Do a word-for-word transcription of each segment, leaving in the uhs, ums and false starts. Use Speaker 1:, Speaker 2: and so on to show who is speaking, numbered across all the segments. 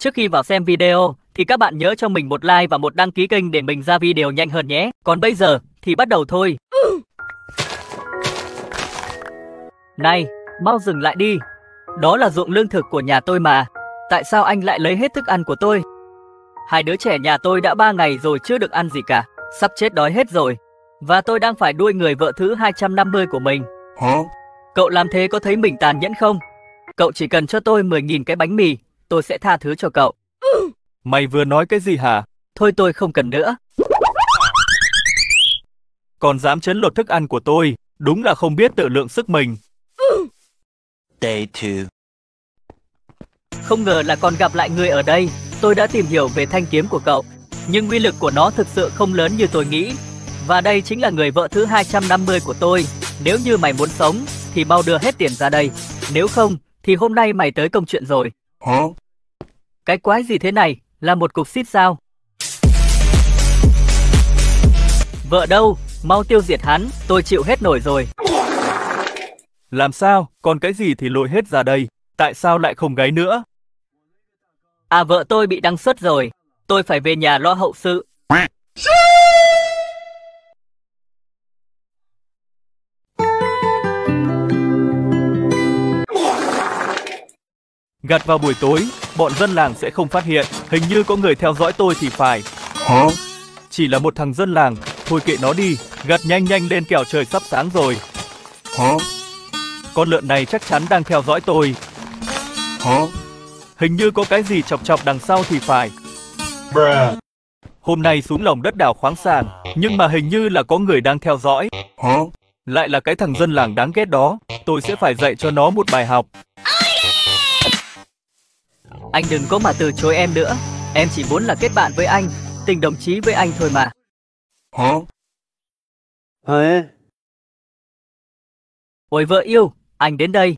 Speaker 1: Trước khi vào xem video thì các bạn nhớ cho mình một like và một đăng ký kênh để mình ra video nhanh hơn nhé. Còn bây giờ thì bắt đầu thôi. Này, mau dừng lại đi. Đó là ruộng lương thực của nhà tôi mà. Tại sao anh lại lấy hết thức ăn của tôi? Hai đứa trẻ nhà tôi đã ba ngày rồi chưa được ăn gì cả. Sắp chết đói hết rồi. Và tôi đang phải nuôi người vợ thứ hai trăm năm mươi của mình.
Speaker 2: Hả?
Speaker 1: Cậu làm thế có thấy mình tàn nhẫn không? Cậu chỉ cần cho tôi mười nghìn cái bánh mì, tôi sẽ tha thứ cho cậu.
Speaker 3: Mày vừa nói cái gì hả?
Speaker 1: Thôi tôi không cần nữa.
Speaker 3: Còn dám chấn lột thức ăn của tôi, đúng là không biết tự lượng sức mình.
Speaker 2: Day two.
Speaker 1: Không ngờ là còn gặp lại người ở đây. Tôi đã tìm hiểu về thanh kiếm của cậu, nhưng uy lực của nó thực sự không lớn như tôi nghĩ. Và đây chính là người vợ thứ hai trăm năm mươi của tôi. Nếu như mày muốn sống, thì mau đưa hết tiền ra đây. Nếu không, thì hôm nay mày tới công chuyện rồi.
Speaker 2: Hả?
Speaker 1: Cái quái gì thế này? Là một cục xít sao? Vợ đâu? Mau tiêu diệt hắn, tôi chịu hết nổi rồi.
Speaker 3: Làm sao? Còn cái gì thì lôi hết ra đây. Tại sao lại không gáy nữa?
Speaker 1: À, vợ tôi bị đăng xuất rồi. Tôi phải về nhà lo hậu sự.
Speaker 3: Gặt vào buổi tối, bọn dân làng sẽ không phát hiện. Hình như có người theo dõi tôi thì phải.
Speaker 2: Hả?
Speaker 3: Chỉ là một thằng dân làng. Thôi kệ nó đi, gặt nhanh nhanh lên kẻo trời sắp sáng rồi.
Speaker 2: Hả?
Speaker 3: Con lợn này chắc chắn đang theo dõi tôi.
Speaker 2: Hả?
Speaker 3: Hình như có cái gì chọc chọc đằng sau thì phải.
Speaker 2: Bruh.
Speaker 3: Hôm nay xuống lòng đất đào khoáng sản, nhưng mà hình như là có người đang theo dõi.
Speaker 2: Hả?
Speaker 3: Lại là cái thằng dân làng đáng ghét đó. Tôi sẽ phải dạy cho nó một bài học.
Speaker 1: Anh đừng có mà từ chối em nữa. Em chỉ muốn là kết bạn với anh, tình đồng chí với anh thôi mà.
Speaker 2: Hả?
Speaker 4: Hả?
Speaker 1: Ôi vợ yêu, anh đến đây.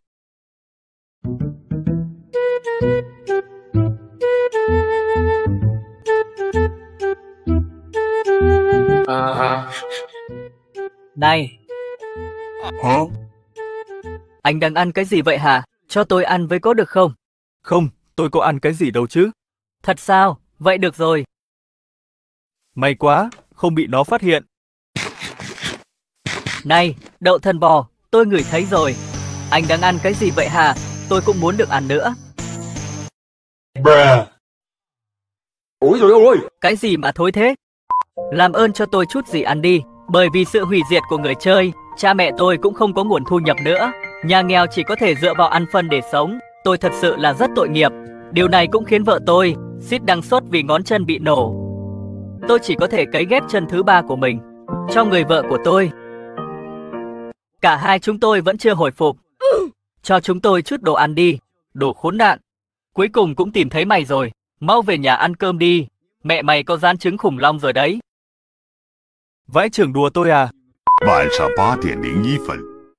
Speaker 2: À.
Speaker 1: Này,
Speaker 2: Hả?
Speaker 1: anh đang ăn cái gì vậy hả? Cho tôi ăn với có được không?
Speaker 3: Không, tôi có ăn cái gì đâu chứ.
Speaker 1: Thật sao? Vậy được rồi.
Speaker 3: May quá, không bị nó phát hiện.
Speaker 1: Này, đậu thần bò, tôi ngửi thấy rồi. Anh đang ăn cái gì vậy hả? Tôi cũng muốn được ăn nữa.
Speaker 2: Bruh.
Speaker 4: Ôi trời ơi!
Speaker 1: Cái gì mà thối thế? Làm ơn cho tôi chút gì ăn đi. Bởi vì sự hủy diệt của người chơi, cha mẹ tôi cũng không có nguồn thu nhập nữa. Nhà nghèo chỉ có thể dựa vào ăn phân để sống. Tôi thật sự là rất tội nghiệp. Điều này cũng khiến vợ tôi suýt đăng xuất vì ngón chân bị nổ. Tôi chỉ có thể cấy ghép chân thứ ba của mình cho người vợ của tôi. Cả hai chúng tôi vẫn chưa hồi phục. Cho chúng tôi chút đồ ăn đi. Đồ khốn nạn. Cuối cùng cũng tìm thấy mày rồi. Mau về nhà ăn cơm đi. Mẹ mày có rán trứng khủng long rồi đấy.
Speaker 3: Vãi chưởng đùa tôi à?
Speaker 5: 晚上八点零一分。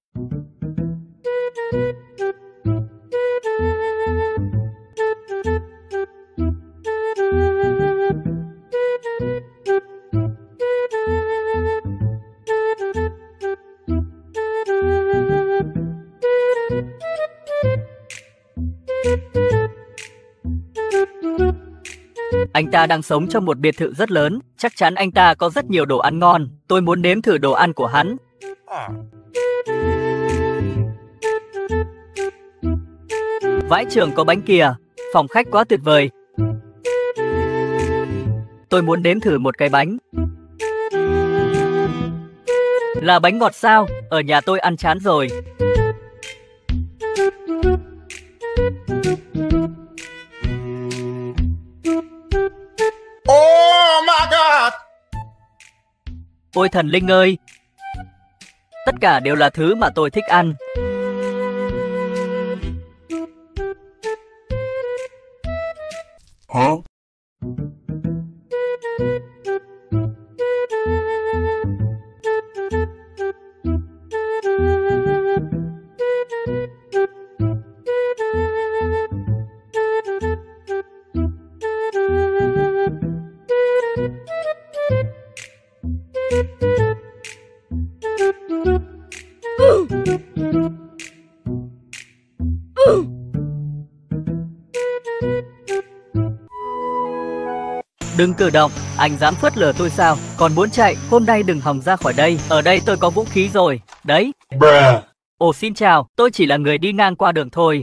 Speaker 1: Anh ta đang sống trong một biệt thự rất lớn. Chắc chắn anh ta có rất nhiều đồ ăn ngon. Tôi muốn nếm thử đồ ăn của hắn. Vãi chưởng có bánh kìa. Phòng khách quá tuyệt vời. Tôi muốn nếm thử một cái bánh. Là bánh ngọt sao? Ở nhà tôi ăn chán rồi.
Speaker 2: Oh my god.
Speaker 1: Ôi thần linh ơi! Tất cả đều là thứ mà tôi thích ăn.
Speaker 2: Hả?
Speaker 1: Đừng cử động, anh dám phớt lờ tôi sao? Còn muốn chạy, hôm nay đừng hòng ra khỏi đây. Ở đây tôi có vũ khí rồi. Đấy.
Speaker 2: Bruh.
Speaker 1: Ồ xin chào, tôi chỉ là người đi ngang qua đường thôi.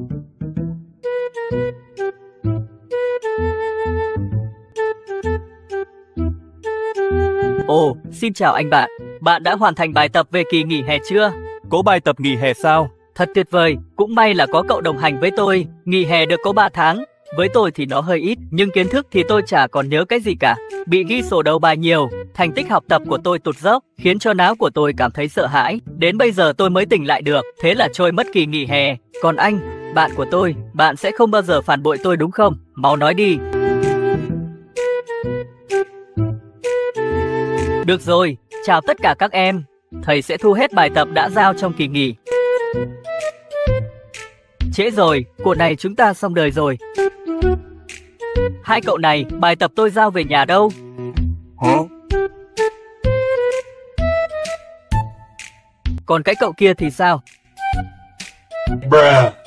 Speaker 1: Ồ, xin chào anh bạn. Bạn đã hoàn thành bài tập về kỳ nghỉ hè chưa?
Speaker 3: Có bài tập nghỉ hè sao?
Speaker 1: Thật tuyệt vời, cũng may là có cậu đồng hành với tôi. Nghỉ hè được có ba tháng. Với tôi thì nó hơi ít, nhưng kiến thức thì tôi chả còn nhớ cái gì cả. Bị ghi sổ đầu bài nhiều, thành tích học tập của tôi tụt dốc, khiến cho não của tôi cảm thấy sợ hãi. Đến bây giờ tôi mới tỉnh lại được, thế là trôi mất kỳ nghỉ hè. Còn anh, bạn của tôi, bạn sẽ không bao giờ phản bội tôi đúng không? Mau nói đi. Được rồi, chào tất cả các em. Thầy sẽ thu hết bài tập đã giao trong kỳ nghỉ. Trễ rồi, cuộc này chúng ta xong đời rồi. Hai cậu này, bài tập tôi giao về nhà đâu?
Speaker 2: Hả?
Speaker 1: Còn cái cậu kia thì sao?
Speaker 2: Bruh.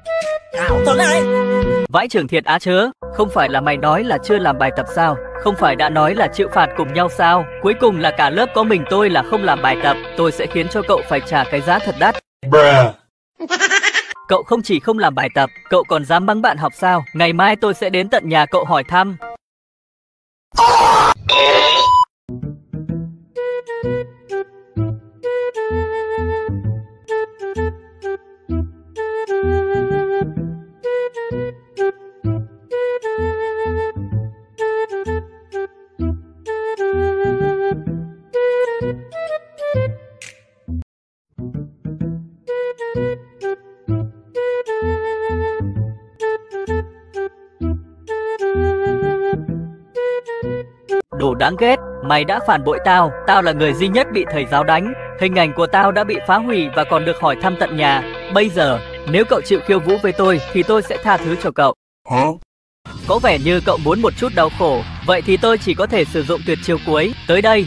Speaker 1: Vãi trưởng thiệt á chớ, không phải là mày nói là chưa làm bài tập sao? Không phải đã nói là chịu phạt cùng nhau sao? Cuối cùng là cả lớp có mình tôi là không làm bài tập. Tôi sẽ khiến cho cậu phải trả cái giá thật đắt.
Speaker 2: Bruh.
Speaker 1: Cậu không chỉ không làm bài tập, cậu còn dám mắng bạn học sao? Ngày mai tôi sẽ đến tận nhà cậu hỏi thăm. Đồ đáng ghét, mày đã phản bội tao, tao là người duy nhất bị thầy giáo đánh. Hình ảnh của tao đã bị phá hủy và còn được hỏi thăm tận nhà. Bây giờ, nếu cậu chịu khiêu vũ với tôi thì tôi sẽ tha thứ cho cậu.
Speaker 2: Hả?
Speaker 1: Có vẻ như cậu muốn một chút đau khổ, vậy thì tôi chỉ có thể sử dụng tuyệt chiêu cuối. Tới đây.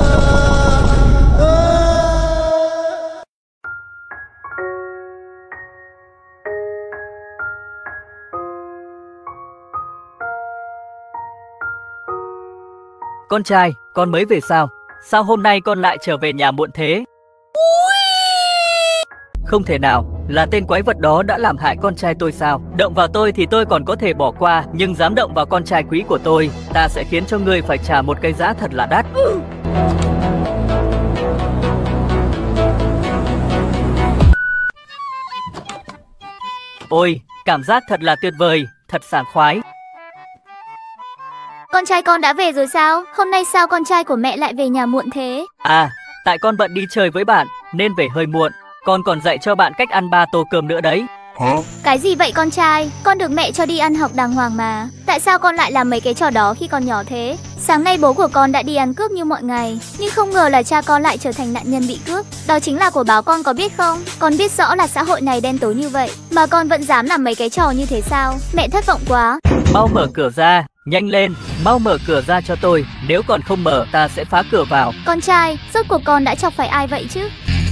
Speaker 1: Con trai, con mới về sao? Sao hôm nay con lại trở về nhà muộn thế? Không thể nào, là tên quái vật đó đã làm hại con trai tôi sao? Động vào tôi thì tôi còn có thể bỏ qua, nhưng dám động vào con trai quý của tôi, ta sẽ khiến cho ngươi phải trả một cái giá thật là đắt. Ôi, cảm giác thật là tuyệt vời, thật sảng khoái.
Speaker 6: Con trai con đã về rồi sao? Hôm nay sao con trai của mẹ lại về nhà muộn thế?
Speaker 1: À, tại con bận đi chơi với bạn, nên về hơi muộn. Con còn dạy cho bạn cách ăn ba tô cơm nữa đấy.
Speaker 2: Hả?
Speaker 6: Cái gì vậy con trai? Con được mẹ cho đi ăn học đàng hoàng mà. Tại sao con lại làm mấy cái trò đó khi còn nhỏ thế? Sáng nay bố của con đã đi ăn cướp như mọi ngày, nhưng không ngờ là cha con lại trở thành nạn nhân bị cướp. Đó chính là của báo, con có biết không? Con biết rõ là xã hội này đen tối như vậy, mà con vẫn dám làm mấy cái trò như thế sao? Mẹ thất vọng quá.
Speaker 1: Mau mở cửa ra, nhanh lên, mau mở cửa ra cho tôi. Nếu còn không mở, ta sẽ phá cửa vào.
Speaker 6: Con trai, rốt cuộc con đã chọc phải ai vậy chứ?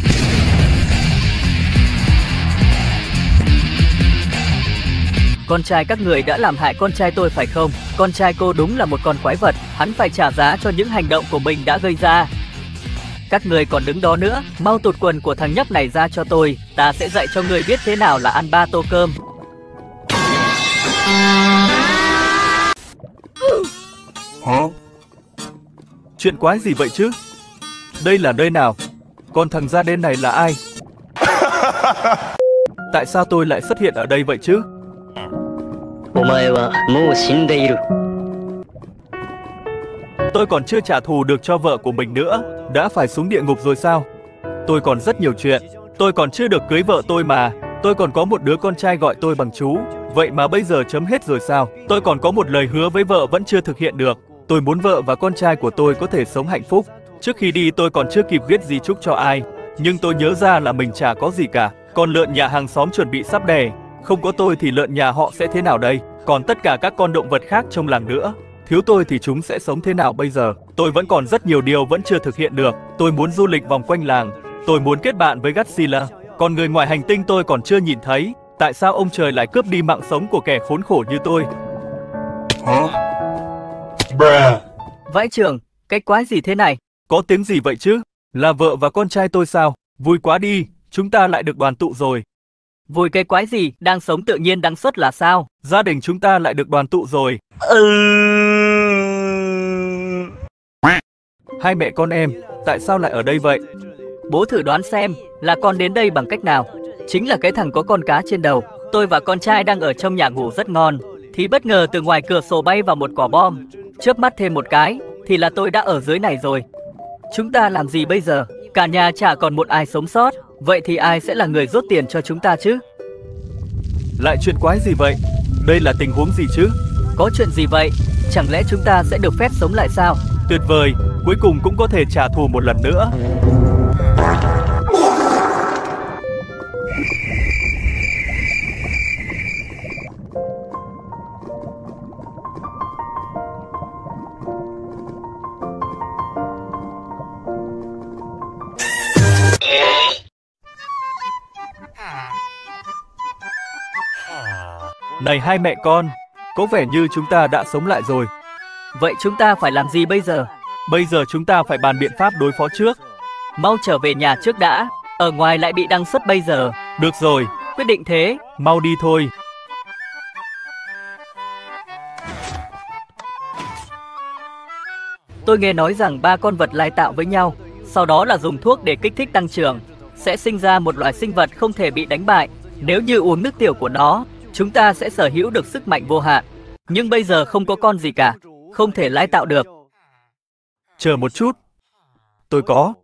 Speaker 1: Con trai các người đã làm hại con trai tôi phải không? Con trai cô đúng là một con quái vật, hắn phải trả giá cho những hành động của mình đã gây ra. Các người còn đứng đó nữa, mau tụt quần của thằng nhóc này ra cho tôi, ta sẽ dạy cho người biết thế nào là ăn ba tô cơm.
Speaker 2: Hả?
Speaker 3: Chuyện quái gì vậy chứ? Đây là nơi nào? Còn thằng da đen này là ai? Tại sao tôi lại xuất hiện ở đây vậy chứ? Tôi còn chưa trả thù được cho vợ của mình nữa, đã phải xuống địa ngục rồi sao? Tôi còn rất nhiều chuyện, tôi còn chưa được cưới vợ tôi mà, tôi còn có một đứa con trai gọi tôi bằng chú, vậy mà bây giờ chấm hết rồi sao? Tôi còn có một lời hứa với vợ vẫn chưa thực hiện được, tôi muốn vợ và con trai của tôi có thể sống hạnh phúc. Trước khi đi tôi còn chưa kịp viết di chúc cho ai, nhưng tôi nhớ ra là mình chả có gì cả, con lợn nhà hàng xóm chuẩn bị sắp đẻ, không có tôi thì lợn nhà họ sẽ thế nào đây? Còn tất cả các con động vật khác trong làng nữa, thiếu tôi thì chúng sẽ sống thế nào bây giờ? Tôi vẫn còn rất nhiều điều vẫn chưa thực hiện được. Tôi muốn du lịch vòng quanh làng, tôi muốn kết bạn với Godzilla, còn người ngoài hành tinh tôi còn chưa nhìn thấy. Tại sao ông trời lại cướp đi mạng sống của kẻ khốn khổ như tôi?
Speaker 2: Hả? Bruh.
Speaker 1: Vãi chưởng, cái quái gì thế này?
Speaker 3: Có tiếng gì vậy chứ? Là vợ và con trai tôi sao? Vui quá đi, chúng ta lại được đoàn tụ rồi.
Speaker 1: Vui cái quái gì, đang sống tự nhiên đăng xuất là sao?
Speaker 3: Gia đình chúng ta lại được đoàn tụ rồi. Hai mẹ con em, tại sao lại ở đây vậy?
Speaker 1: Bố thử đoán xem, là con đến đây bằng cách nào? Chính là cái thằng có con cá trên đầu. Tôi và con trai đang ở trong nhà ngủ rất ngon, thì bất ngờ từ ngoài cửa sổ bay vào một quả bom. Chớp mắt thêm một cái, thì là tôi đã ở dưới này rồi. Chúng ta làm gì bây giờ? Cả nhà chả còn một ai sống sót. Vậy thì ai sẽ là người rút tiền cho chúng ta chứ?
Speaker 3: Lại chuyện quái gì vậy? Đây là tình huống gì chứ?
Speaker 1: Có chuyện gì vậy? Chẳng lẽ chúng ta sẽ được phép sống lại sao?
Speaker 3: Tuyệt vời, cuối cùng cũng có thể trả thù một lần nữa. Này hai mẹ con, có vẻ như chúng ta đã sống lại rồi.
Speaker 1: Vậy chúng ta phải làm gì bây giờ?
Speaker 3: Bây giờ chúng ta phải bàn biện pháp đối phó trước.
Speaker 1: Mau trở về nhà trước đã. Ở ngoài lại bị đăng xuất bây giờ.
Speaker 3: Được rồi,
Speaker 1: Quyết định thế.
Speaker 3: mau đi thôi.
Speaker 1: Tôi nghe nói rằng ba con vật lai tạo với nhau, sau đó là dùng thuốc để kích thích tăng trưởng, sẽ sinh ra một loại sinh vật không thể bị đánh bại. Nếu như uống nước tiểu của nó, chúng ta sẽ sở hữu được sức mạnh vô hạn. Nhưng bây giờ không có con gì cả, không thể lai tạo được.
Speaker 3: Chờ một chút. Tôi có.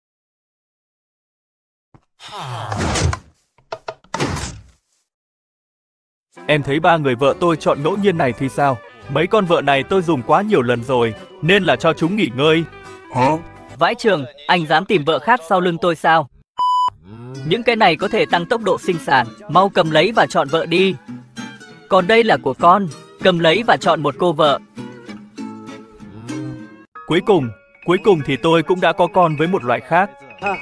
Speaker 3: Em thấy ba người vợ tôi chọn ngẫu nhiên này thì sao? Mấy con vợ này tôi dùng quá nhiều lần rồi, nên là cho chúng nghỉ ngơi.
Speaker 2: Hả?
Speaker 1: Vãi chưởng, anh dám tìm vợ khác sau lưng tôi sao? Những cái này có thể tăng tốc độ sinh sản, mau cầm lấy và chọn vợ đi. Còn đây là của con, cầm lấy và chọn một cô vợ.
Speaker 3: Cuối cùng, cuối cùng thì tôi cũng đã có con với một loại khác.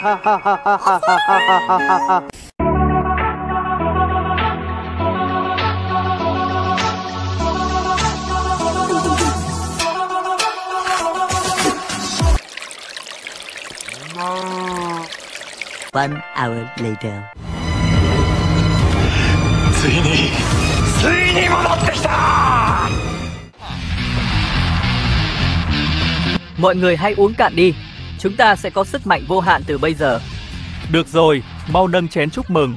Speaker 7: One hour later.
Speaker 1: Mọi người hãy uống cạn đi, chúng ta sẽ có sức mạnh vô hạn từ bây giờ.
Speaker 3: Được rồi, mau nâng chén chúc mừng.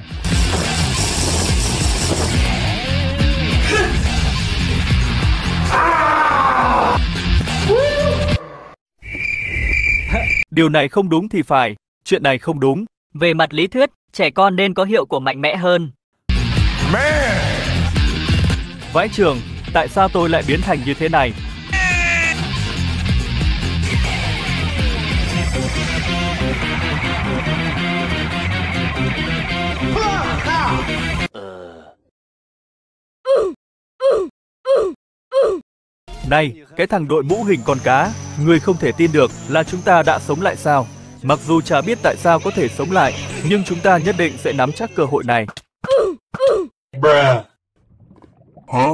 Speaker 3: Điều này không đúng thì phải, chuyện này không đúng.
Speaker 1: Về mặt lý thuyết, trẻ con nên có hiệu quả mạnh mẽ hơn.
Speaker 3: Vãi chưởng, tại sao tôi lại biến thành như thế này? Này, cái thằng đội mũ hình con cá, người không thể tin được là chúng ta đã sống lại sao? Mặc dù chả biết tại sao có thể sống lại, nhưng chúng ta nhất định sẽ nắm chắc cơ hội này.
Speaker 2: Bruh. Hả?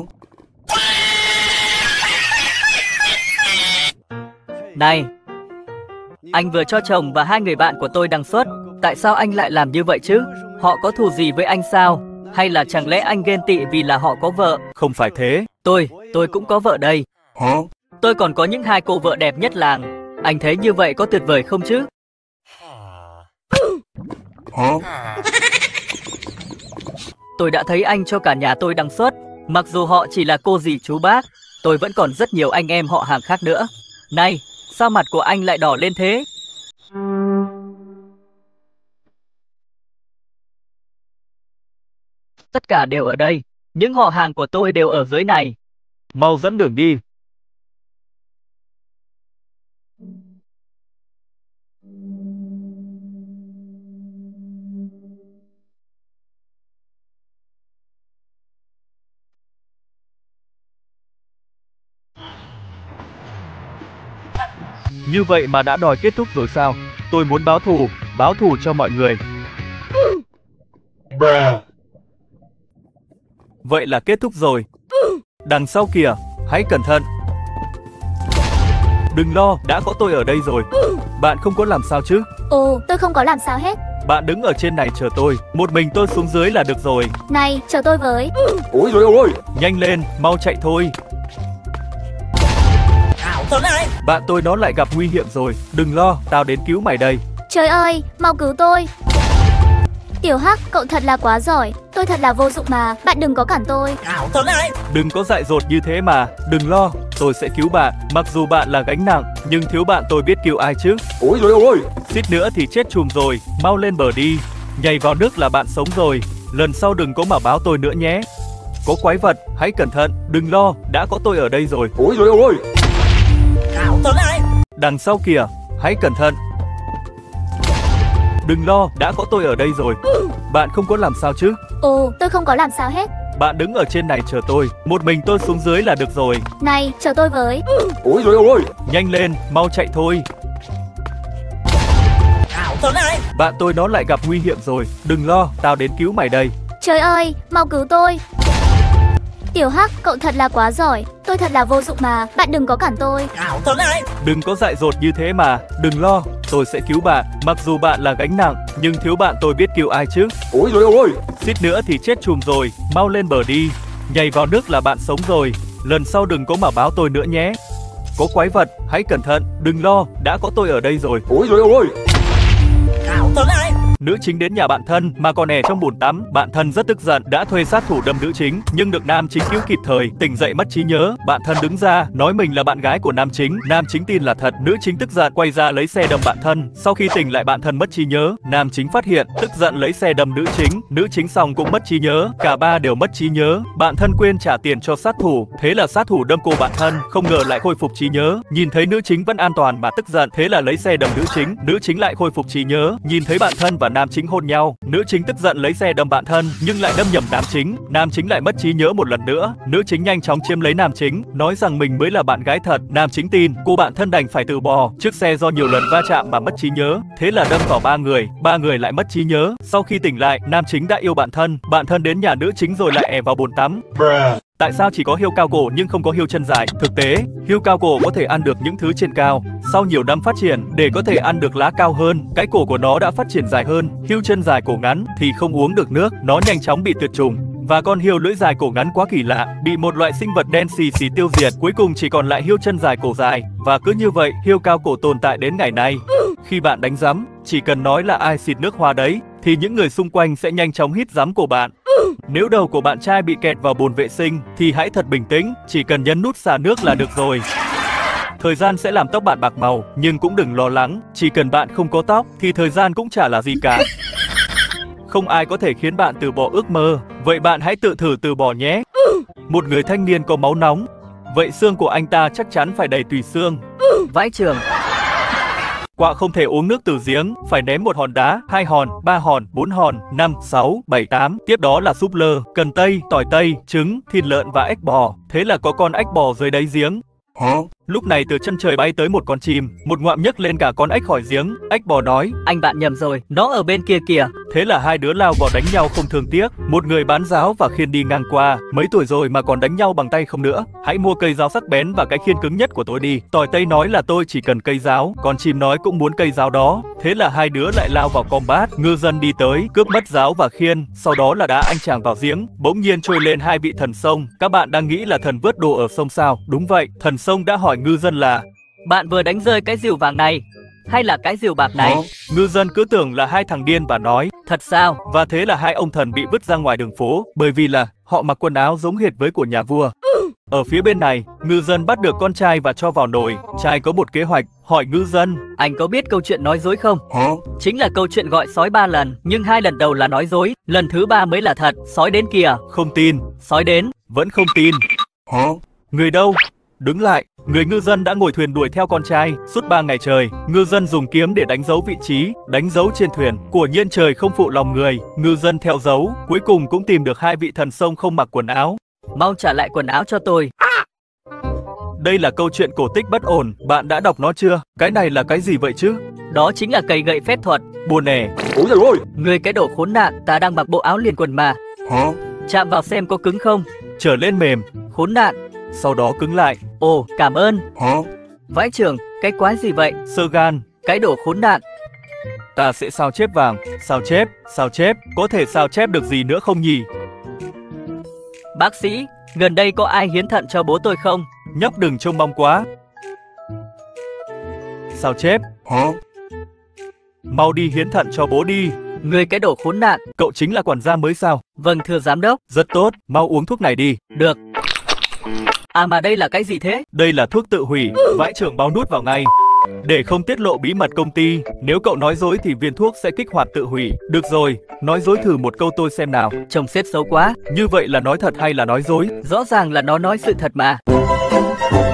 Speaker 1: Này, anh vừa cho chồng và hai người bạn của tôi đăng xuất. Tại sao anh lại làm như vậy chứ? Họ có thù gì với anh sao? Hay là chẳng lẽ anh ghen tị vì là họ có vợ?
Speaker 3: Không phải thế.
Speaker 1: Tôi, tôi cũng có vợ đây.
Speaker 2: Hả?
Speaker 1: Tôi còn có những hai cô vợ đẹp nhất làng. Anh thấy như vậy có tuyệt vời không chứ?
Speaker 2: Hả?
Speaker 1: Tôi đã thấy anh cho cả nhà tôi đăng xuất. Mặc dù họ chỉ là cô dì chú bác, tôi vẫn còn rất nhiều anh em họ hàng khác nữa. Này, sao mặt của anh lại đỏ lên thế? Tất cả đều ở đây. Những họ hàng của tôi đều ở dưới này.
Speaker 3: Mau dẫn đường đi. Như vậy mà đã đòi kết thúc rồi sao? Tôi muốn báo thù, báo thù cho mọi người.
Speaker 2: Bruh.
Speaker 3: Vậy là kết thúc rồi. Đằng sau kìa, hãy cẩn thận. Đừng lo, đã có tôi ở đây rồi. Bạn không có làm sao chứ?
Speaker 6: Ồ, tôi không có làm sao hết.
Speaker 3: Bạn đứng ở trên này chờ tôi, một mình tôi xuống dưới là được rồi.
Speaker 6: Này, chờ tôi với.
Speaker 4: Ôi rồi ôi.
Speaker 3: Nhanh lên, mau chạy thôi. Bạn tôi nó lại gặp nguy hiểm rồi. Đừng lo, tao đến cứu mày đây.
Speaker 6: Trời ơi, mau cứu tôi. Tiểu Hắc, cậu thật là quá giỏi. Tôi thật là vô dụng mà, bạn đừng có cản tôi.
Speaker 3: Đừng có dại dột như thế mà. Đừng lo, tôi sẽ cứu bạn. Mặc dù bạn là gánh nặng, nhưng thiếu bạn tôi biết cứu ai chứ.
Speaker 4: Ôi rồi ôi.
Speaker 3: Suýt nữa thì chết chùm rồi. Mau lên bờ đi. Nhảy vào nước là bạn sống rồi. Lần sau đừng có mà báo tôi nữa nhé. Có quái vật, hãy cẩn thận. Đừng lo, đã có tôi ở đây rồi.
Speaker 4: Ôi rồi ôi.
Speaker 3: Đằng sau kìa, hãy cẩn thận. Đừng lo, đã có tôi ở đây rồi. Bạn không có làm sao chứ?
Speaker 6: Ồ, tôi không có làm sao hết.
Speaker 3: Bạn đứng ở trên này chờ tôi, một mình tôi xuống dưới là được rồi.
Speaker 6: Này, chờ tôi với.
Speaker 4: Ôi rồi ôi.
Speaker 3: Nhanh lên, mau chạy thôi. Bạn tôi nó lại gặp nguy hiểm rồi. Đừng lo, tao đến cứu mày đây.
Speaker 6: Trời ơi, mau cứu tôi. Tiểu Hắc, cậu thật là quá giỏi. Tôi thật là vô dụng mà, bạn đừng có cản tôi.
Speaker 3: Đừng có dại dột như thế mà. Đừng lo, tôi sẽ cứu bạn. Mặc dù bạn là gánh nặng, nhưng thiếu bạn tôi biết cứu ai chứ.
Speaker 4: Ôi rồi ôi.
Speaker 3: Suýt nữa thì chết chùm rồi. Mau lên bờ đi. Nhảy vào nước là bạn sống rồi. Lần sau đừng có mà báo tôi nữa nhé. Có quái vật, hãy cẩn thận. Đừng lo, đã có tôi ở đây rồi.
Speaker 4: Ôi rồi ôi.
Speaker 3: Nữ chính đến nhà bạn thân mà còn è trong bồn tắm. Bạn thân rất tức giận, đã thuê sát thủ đâm nữ chính, nhưng được nam chính cứu kịp thời. Tỉnh dậy mất trí nhớ, bạn thân đứng ra nói mình là bạn gái của nam chính. Nam chính tin là thật. Nữ chính tức giận quay ra lấy xe đâm bạn thân. Sau khi tỉnh lại bạn thân mất trí nhớ, nam chính phát hiện, tức giận lấy xe đâm nữ chính. Nữ chính xong cũng mất trí nhớ, cả ba đều mất trí nhớ. Bạn thân quên trả tiền cho sát thủ, thế là sát thủ đâm cô bạn thân, không ngờ lại khôi phục trí nhớ. Nhìn thấy nữ chính vẫn an toàn mà tức giận, thế là lấy xe đâm nữ chính. Nữ chính lại khôi phục trí nhớ, nhìn thấy bạn thân và nam chính hôn nhau. Nữ chính tức giận lấy xe đâm bạn thân, nhưng lại đâm nhầm nam chính. Nam chính lại mất trí nhớ một lần nữa. Nữ chính nhanh chóng chiếm lấy nam chính, nói rằng mình mới là bạn gái thật. Nam chính tin, cô bạn thân đành phải từ bỏ. Chiếc xe do nhiều lần va chạm mà mất trí nhớ, thế là đâm vào ba người. Ba người lại mất trí nhớ. Sau khi tỉnh lại, nam chính đã yêu bạn thân. Bạn thân đến nhà nữ chính rồi lại è vào bồn tắm.
Speaker 2: Bruh.
Speaker 3: Tại sao chỉ có hươu cao cổ nhưng không có hươu chân dài? Thực tế, hươu cao cổ có thể ăn được những thứ trên cao. Sau nhiều năm phát triển, để có thể ăn được lá cao hơn, cái cổ của nó đã phát triển dài hơn. Hươu chân dài cổ ngắn thì không uống được nước, nó nhanh chóng bị tuyệt chủng. Và con hươu lưỡi dài cổ ngắn quá kỳ lạ, bị một loại sinh vật đen xì xì tiêu diệt. Cuối cùng chỉ còn lại hươu chân dài cổ dài. Và cứ như vậy, hươu cao cổ tồn tại đến ngày nay. Khi bạn đánh rắm, chỉ cần nói là ai xịt nước hoa đấy, thì những người xung quanh sẽ nhanh chóng hít rắm của bạn. Nếu đầu của bạn trai bị kẹt vào bồn vệ sinh thì hãy thật bình tĩnh, chỉ cần nhấn nút xả nước là được rồi. Thời gian sẽ làm tóc bạn bạc màu, nhưng cũng đừng lo lắng, chỉ cần bạn không có tóc thì thời gian cũng chả là gì cả. Không ai có thể khiến bạn từ bỏ ước mơ, vậy bạn hãy tự thử từ bỏ nhé. Một người thanh niên có máu nóng, vậy xương của anh ta chắc chắn phải đầy tùy xương.
Speaker 1: Vãi chưởng.
Speaker 3: Quạ không thể uống nước từ giếng, phải ném một hòn đá, hai hòn, ba hòn, bốn hòn, năm, sáu, bảy, tám. Tiếp đó là súp lơ, cần tây, tỏi tây, trứng, thịt lợn và ếch bò. Thế là có con ếch bò dưới đáy giếng.
Speaker 2: Hả?
Speaker 3: Lúc này từ chân trời bay tới một con chim, một ngoạm nhấc lên cả con ếch khỏi giếng. Ếch bò nói,
Speaker 1: Anh bạn nhầm rồi, nó ở bên kia kìa.
Speaker 3: thế là hai đứa lao vào đánh nhau không thương tiếc. Một người bán giáo và khiên đi ngang qua, mấy tuổi rồi mà còn đánh nhau bằng tay không nữa. Hãy mua cây giáo sắc bén và cái khiên cứng nhất của tôi đi. Tỏi tây nói là tôi chỉ cần cây giáo, còn chim nói cũng muốn cây giáo đó. Thế là hai đứa lại lao vào combat. Ngư dân đi tới, cướp mất giáo và khiên, sau đó là đá anh chàng vào giếng. Bỗng nhiên trôi lên hai vị thần sông. Các bạn đang nghĩ là thần vớt đồ ở sông sao? Đúng vậy, thần sông đã hỏi ngư dân là,
Speaker 1: Bạn vừa đánh rơi cái rìu vàng này hay là cái rìu bạc này?
Speaker 2: Hả?
Speaker 3: ngư dân cứ tưởng là hai thằng điên và nói,
Speaker 1: Thật sao?
Speaker 3: và thế là hai ông thần bị vứt ra ngoài đường phố, bởi vì là họ mặc quần áo giống hệt với của nhà vua. Ở phía bên này, ngư dân bắt được con trai và cho vào nồi. Trai có một kế hoạch, hỏi ngư dân,
Speaker 1: Anh có biết câu chuyện nói dối không?
Speaker 2: Hả?
Speaker 1: Chính là câu chuyện gọi sói ba lần, nhưng hai lần đầu là nói dối, lần thứ ba mới là thật. Sói đến kìa.
Speaker 3: không tin,
Speaker 1: Sói đến.
Speaker 3: vẫn không tin.
Speaker 2: Hả?
Speaker 3: Người đâu? Đứng lại. Người ngư dân đã ngồi thuyền đuổi theo con trai suốt ba ngày trời. Ngư dân dùng kiếm để đánh dấu vị trí, đánh dấu trên thuyền. Quả nhiên trời không phụ lòng người, ngư dân theo dấu, cuối cùng cũng tìm được hai vị thần sông không mặc quần áo.
Speaker 1: Mau trả lại quần áo cho tôi.
Speaker 3: Đây là câu chuyện cổ tích bất ổn, bạn đã đọc nó chưa? Cái này là cái gì vậy chứ?
Speaker 1: Đó chính là cây gậy phép thuật.
Speaker 3: Buồn nẻ.
Speaker 4: Ôi trời ơi.
Speaker 1: Người cái đồ khốn nạn, ta đang mặc bộ áo liền quần mà.
Speaker 2: Hả?
Speaker 1: Chạm vào xem có cứng không.
Speaker 3: Trở lên mềm,
Speaker 1: Khốn nạn.
Speaker 3: sau đó cứng lại.
Speaker 1: Ồ, cảm ơn.
Speaker 2: Hả?
Speaker 1: Vãi chưởng. Cái quái gì vậy?
Speaker 3: Xơ gan.
Speaker 1: Cái đồ khốn nạn.
Speaker 3: Ta sẽ sao chép vàng. Sao chép, sao chép. Có thể sao chép được gì nữa không nhỉ?
Speaker 1: Bác sĩ, gần đây có ai hiến thận cho bố tôi không?
Speaker 3: Nhóc đừng trông mong quá. Sao chép.
Speaker 2: Hả?
Speaker 3: Mau đi hiến thận cho bố đi.
Speaker 1: Người cái đồ khốn nạn.
Speaker 3: Cậu chính là quản gia mới sao?
Speaker 1: Vâng thưa giám đốc.
Speaker 3: Rất tốt, mau uống thuốc này đi.
Speaker 1: Được. À mà đây là cái gì thế?
Speaker 3: Đây là thuốc tự hủy, vãi trưởng báo nuốt vào ngay. Để không tiết lộ bí mật công ty, nếu cậu nói dối thì viên thuốc sẽ kích hoạt tự hủy. Được rồi, nói dối thử một câu tôi xem nào.
Speaker 1: Trông sếp xấu quá.
Speaker 3: Như vậy là nói thật hay là nói dối?
Speaker 1: Rõ ràng là nó nói sự thật mà.